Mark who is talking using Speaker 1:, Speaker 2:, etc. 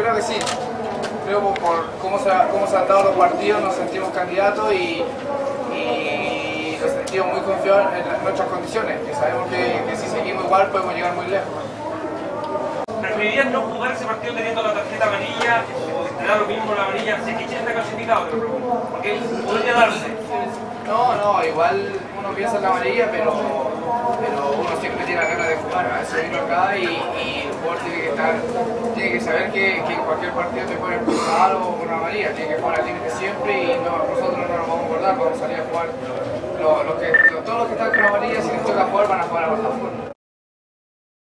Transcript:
Speaker 1: creo que sí. Creo que por cómo se han dado los partidos nos sentimos candidatos y nos sentimos muy confiados en nuestras condiciones, que sabemos que si seguimos igual podemos llegar muy lejos.
Speaker 2: ¿Preferirías no jugar ese partido teniendo la tarjeta amarilla o te da lo mismo la amarilla si es que Chile está clasificado? Porque podría darse.
Speaker 1: No, igual uno piensa en la amarilla, pero uno siempre tiene la ganas de jugar. A eso vino acá y el jugador tiene que saber que en cualquier partido te pueden expulsar o una amarilla. Tiene que jugar al límite siempre y nosotros no nos vamos a guardar, vamos a salir a jugar. Todos los que están con amarilla, si les toca jugar, van a jugar a full.